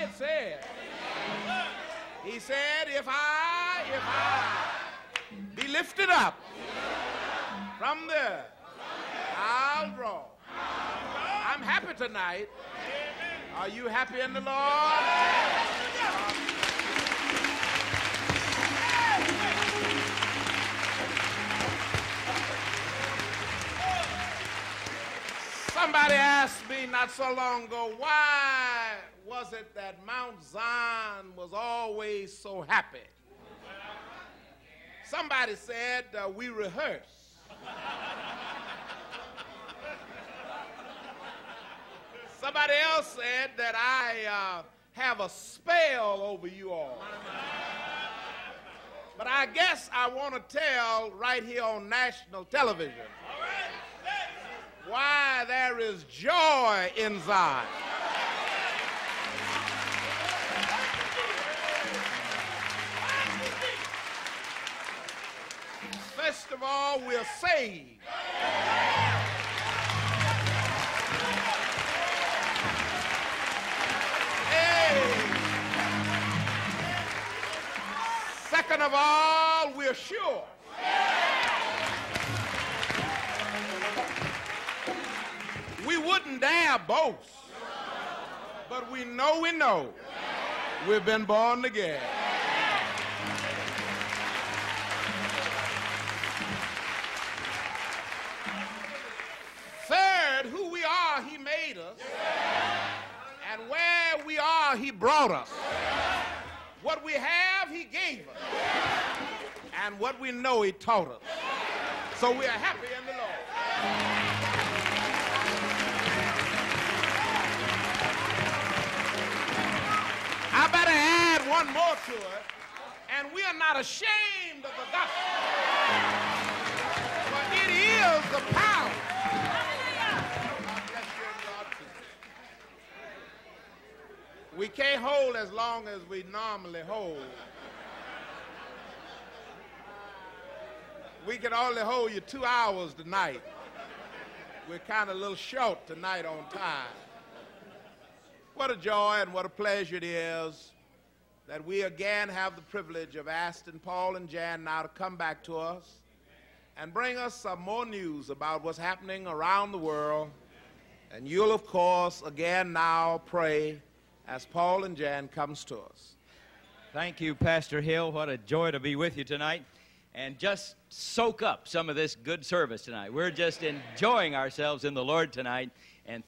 did say it. He said, if I be lifted up from there, I'll draw. I'm happy tonight. Are you happy in the Lord? Somebody asked me not so long ago, why was it that Mount Zion was always so happy? Somebody said, we rehearse. Somebody else said that I have a spell over you all. But I guess I want to tell right here on national television why there is joy in Zion. First of all, we're saved. Second of all, we're sure. We wouldn't dare boast, but we know we've been born again. Third, who we are, he made us, and where we are, he brought us. What we have, he gave us, and what we know, he taught us. So we are happy in the Lord. I better add one more to it, and we are not ashamed of the gospel, for it is the power. God bless you and God keep you. We can't hold as long as we normally hold. We can only hold you 2 hours tonight. We're kind of a little short tonight on time. What a joy and what a pleasure it is that we again have the privilege of asking Paul and Jan now to come back to us and bring us some more news about what's happening around the world. And you'll, of course, again now pray as Paul and Jan comes to us. Thank you, Pastor Hill. What a joy to be with you tonight. And just soak up some of this good service tonight. We're just enjoying ourselves in the Lord tonight. And